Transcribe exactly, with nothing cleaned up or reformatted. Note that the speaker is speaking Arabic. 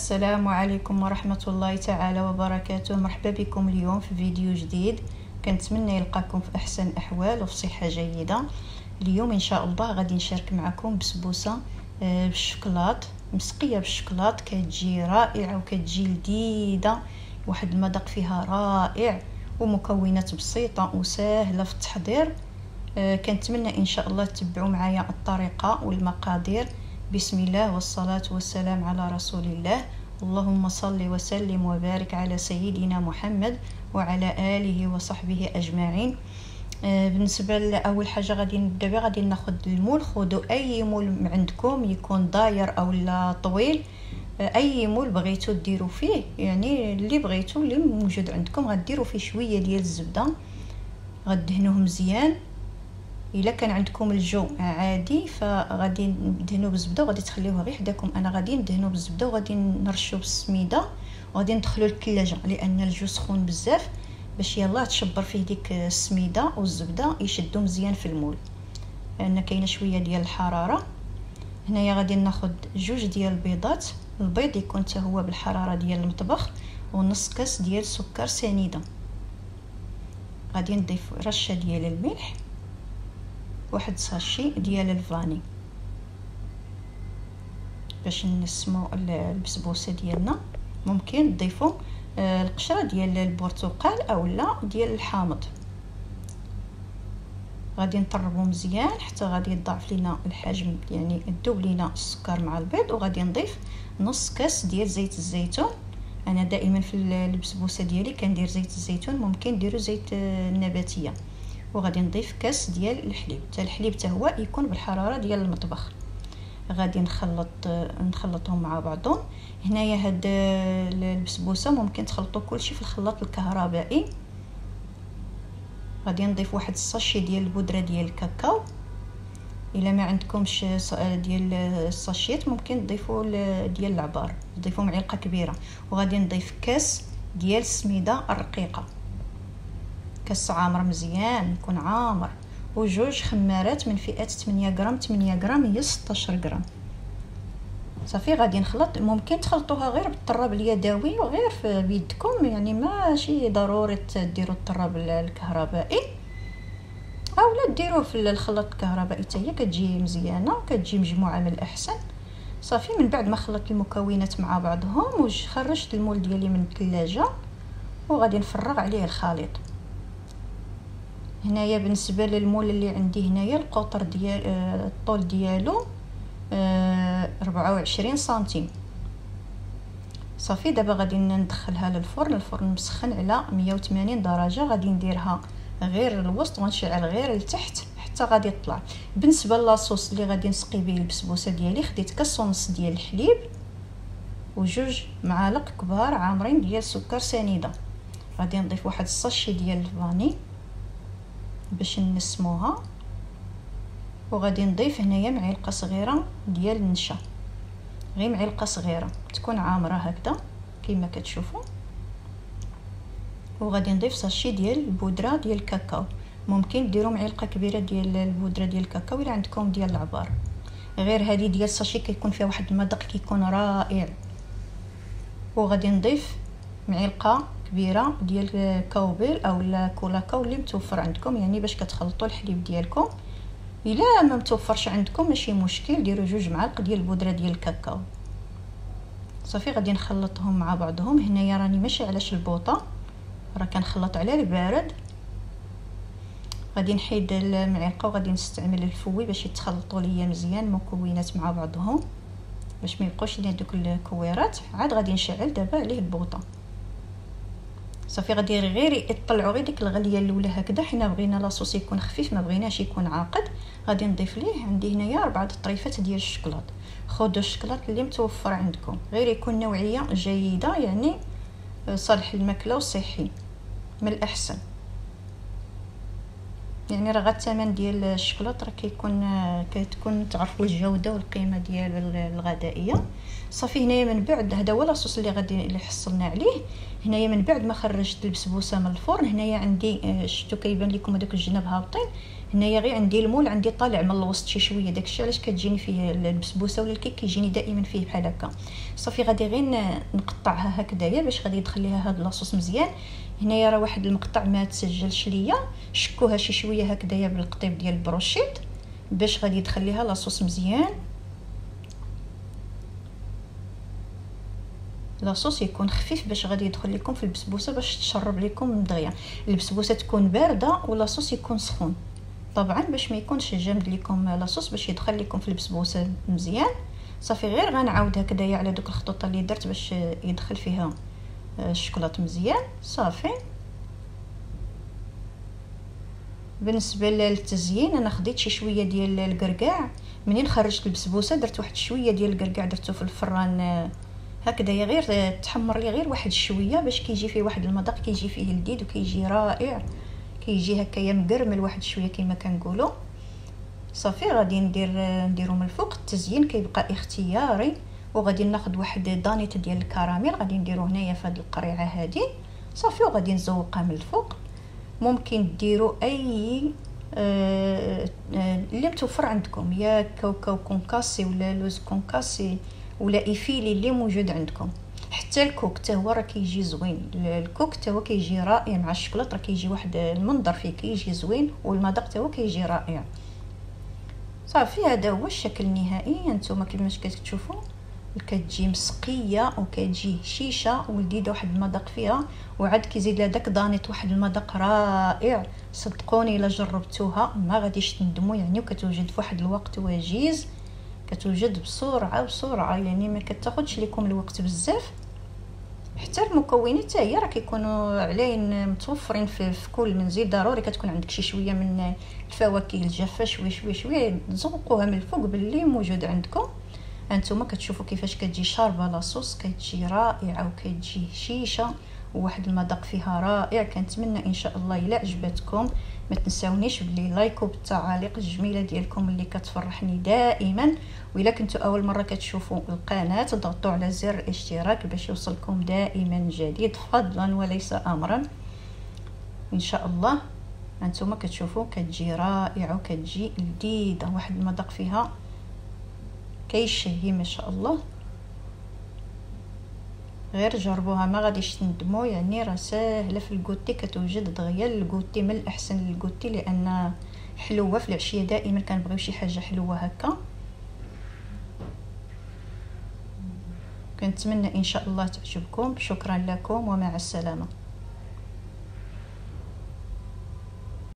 السلام عليكم ورحمة الله تعالى وبركاته. مرحبا بكم اليوم في فيديو جديد. كنتمنى يلقاكم في احسن الاحوال وفي صحة جيدة. اليوم ان شاء الله غادي نشارك معكم بسبوسة بالشوكولات، مسقية بالشوكولات، كتجي رائعة وكتجي لذيذة، واحد المذاق فيها رائع ومكونات بسيطة وسهلة في التحضير. كنتمنى ان شاء الله تتبعوا معايا الطريقة والمقادير. بسم الله والصلاة والسلام على رسول الله. اللهم صل وسلم وبارك على سيدنا محمد وعلى آله وصحبه أجمعين. آه بالنسبة لأول حاجة غادي نبدا بها، غادي ناخذ المول. خذوا أي مول عندكم، يكون داير أو لا طويل، آه أي مول بغيتو ديروا فيه، يعني اللي بغيتو اللي موجود عندكم. غديروا فيه شوية ديال الزبدة، غدهنوه مزيان. الا كان عندكم الجو عادي فغادي ندهنوه بالزبده وغادي تخليوه غير حداكم. انا غادي ندهنوه بالزبده وغادي نرشوه بالسميده وغادي ندخلوه للثلاجه، لان الجو سخون بزاف، باش يلاه تشبر فيه ديك السميده والزبده يشدوا مزيان في المول، لان كاينه شويه ديال الحراره. هنايا غادي ناخذ جوج ديال البيضات، البيض يكون حتى هو بالحراره ديال المطبخ، ونص كاس ديال سكر سنيده. غادي نضيف رشه ديال الملح، واحد ساشي ديال الفاني باش نسمو البسبوسه ديالنا. ممكن تضيفوا القشره ديال البرتقال او لا ديال الحامض. غادي نطربو مزيان حتى غادي يضاعف لينا الحجم، يعني يذوب لينا السكر مع البيض. وغادي نضيف نص كاس ديال زيت الزيتون. انا دائما في البسبوسه ديالي كندير زيت الزيتون، ممكن ديروا زيت النباتيه. وغادي نضيف كاس ديال الحليب، حتى الحليب حتى هو يكون بالحراره ديال المطبخ. غادي نخلط نخلطهم مع بعضهم. هنايا هاد البسبوسه ممكن تخلطوا كلشي في الخلاط الكهربائي. غادي نضيف واحد الساشي ديال البودره ديال الكاكاو. الا ما عندكمش ديال الساشيات ممكن تضيفوا ديال العبار، تضيفوا معلقه كبيره. وغادي نضيف كاس ديال السميده الرقيقه، كاس عامر مزيان يكون عامر، وجوج خمارات من فئه ثمانية غرام ثمانية غرام هي ستاشر غرام. صافي غادي نخلط. ممكن تخلطوها غير بالطراب اليدوي وغير في بيدكم، يعني ماشي ضروري ديروا الطراب الكهربائي، او لا ديروه في الخلاط الكهربائي حتى هي كتجي مزيانه وكتجي مجموعه من الاحسن. صافي من بعد ما خلطت المكونات مع بعضهم وخرجت المول ديالي من الثلاجه، وغادي نفرغ عليه الخليط. هنايا بالنسبه للمول اللي عندي هنايا القطر ديال آه الطول ديالو آه أربعة وعشرين سنتيم. صافي دابا غادي ندخلها للفرن. الفرن مسخن على مية وثمانين درجه. غادي نديرها غير الوسط ونشعل غير لتحت حتى غادي تطلع. بالنسبه لاصوص اللي غادي نسقي به البسبوسه ديالي، خديت كاس ونص ديال الحليب وجوج معالق كبار عامرين ديال سكر سنيده. غادي نضيف واحد الساشي ديال الفاني باش نسموها. وغادي نضيف هنايا معلقه صغيره ديال النشا، غير معلقه صغيره تكون عامره هكذا كما كتشوفوا. وغادي نضيف ساشي ديال البودره ديال الكاكاو، ممكن ديروا معلقه كبيره ديال البودره ديال الكاكاو الا عندكم ديال العبار. غير هذه ديال الساشي كيكون فيها واحد المذاق كيكون رائع. وغادي نضيف معلقه كبيره ديال كاوبيل او لا كولاكاو اللي متوفر عندكم، يعني باش كتخلطوا الحليب ديالكم. الا ما متوفرش عندكم ماشي مشكل، ديروا جوج معالق ديال البودره ديال الكاكاو. صافي غادي نخلطهم مع بعضهم. هنايا راني ماشي علاش البوطه، راه كنخلط على البارد. غادي نحيد المعلقه وغادي نستعمل الفوي باش يتخلطوا ليا مزيان المكونات مع بعضهم، باش ما يبقوش ليا دوك الكويرات. عاد غادي نشعل دابا عليه البوطه. صافي غادي غير يطلعوا غير ديك الغليه الاولى هكذا، حنا بغينا لاصوص يكون خفيف ما بغيناش يكون عاقد. غادي نضيف ليه عندي هنايا اربعه طريفات ديال الشكلاط. خذوا الشكلاط اللي متوفر عندكم، غير يكون نوعيه جيده، يعني صالح الماكله وصحي من الاحسن. يعني راه غير الثمن ديال الشكلاط راه كيكون كتكون تعرفوا الجوده والقيمه ديال الغذائيه. صافي هنايا من بعد هذا هو لاصوص اللي غادي اللي حصلنا عليه. هنايا من بعد ما خرجت البسبوسه من الفرن، هنايا عندي شفتوا كيبان لكم هذوك الجناب هابطين، هنايا غير عندي المول عندي طالع من الوسط شي شويه، داكشي علاش كتجيني فيه البسبوسه ولا الكيك كيجيني دائما فيه بحال هكا. صافي غادي غير نقطعها هكذايا باش غادي يدخل ليها هذا لاصوص مزيان. هنايا راه واحد المقطع ما تسجلش ليا، شكوها شي شويه هكذايا بالقطيب ديال البروشيت باش غادي يدخل ليها لاصوص مزيان. لاصوص يكون خفيف باش غادي يدخل لكم في البسبوسه باش تشرب لكم دغيا. البسبوسه تكون بارده ولاصوص يكون سخون طبعا باش ما يكونش جامد لكم لاصوص باش يدخل لكم في البسبوسه مزيان. صافي غير غنعاود هكذايا على دوك الخطوط اللي درت باش يدخل فيها الشوكولاط مزيان. صافي بالنسبه للتزيين انا خديت شي شويه ديال الكركاع، منين خرجت البسبوسه درت واحد شويه ديال الكركاع درته في الفران هكذايا غير تحمر لي غير واحد شويه باش كيجي فيه واحد المذاق كيجي فيه لذيذ وكيجي رائع، كيجي هكايا مقرمل واحد شويه كما كنقولوا. صافي غادي ندير نديرو من الفوق. التزيين كيبقى اختياري، وغادي ناخذ واحد دانيت ديال الكراميل غادي نديرو هنايا في هذه القريعه هذه. صافي وغادي نزوقها من الفوق. ممكن ديروا اي آه آه اللي متوفر عندكم، يا كاوكاو كونكاسي ولا لوز كونكاسي ولا ايفيلي اللي موجود عندكم. حتى الكوك حتى هو راه كيجي زوين، الكوك حتى هو كيجي رائع مع الشوكولاط، راه كيجي واحد المنظر فيه كيجي زوين والمذاق حتى هو كيجي رائع. صافي هذا هو الشكل النهائي. هانتوما كيفاش كتشوفوا كتجي مسقيه وكتجي هشيشه ولذيذه واحد المذاق فيها، وعاد كيزيد لها داك دانيت واحد المذاق رائع. صدقوني الا جربتوها ما غاديش تندموا يعني، وكتوجد في واحد الوقت وجيز، كتوجد بسرعه بسرعه يعني ما كتاخذش لكم الوقت بزاف. حتى المكونات حتى هي راه كيكونوا علين متوفرين في, في كل منزل. ضروري كتكون عندك شي شويه من الفواكه الجافه شويه شويه شويه تزوقوها من الفوق باللي موجود عندكم. هانتوما كتشوفوا كيفاش كتجي شاربه لاصوص، كتجي رائعه وكتجي هشيشه وواحد المذاق فيها رائع. كنتمنى ان شاء الله الا عجبتكم ما تنساونيش باللي لايك وبالتعاليق الجميله ديالكم اللي كتفرحني دائما. واذا كنتوا اول مره كتشوفوا القناه ضغطوا على زر الاشتراك باش يوصلكم دائما جديد فضلا وليس امرا ان شاء الله. هانتوما كتشوفوا كتجي رائعه وكتجي لذيذه واحد المذاق فيها كيشهي ما شاء الله. غير جربوها ما غاديش تندموا يعني، راه ساهله في الكوتي كتوجد دغيا الكوتي من الاحسن للكوتي، لان حلوه في العشيه دائما كنبغيو شي حاجه حلوه هكا. كنتمنى ان شاء الله تعجبكم. شكرا لكم ومع السلامه.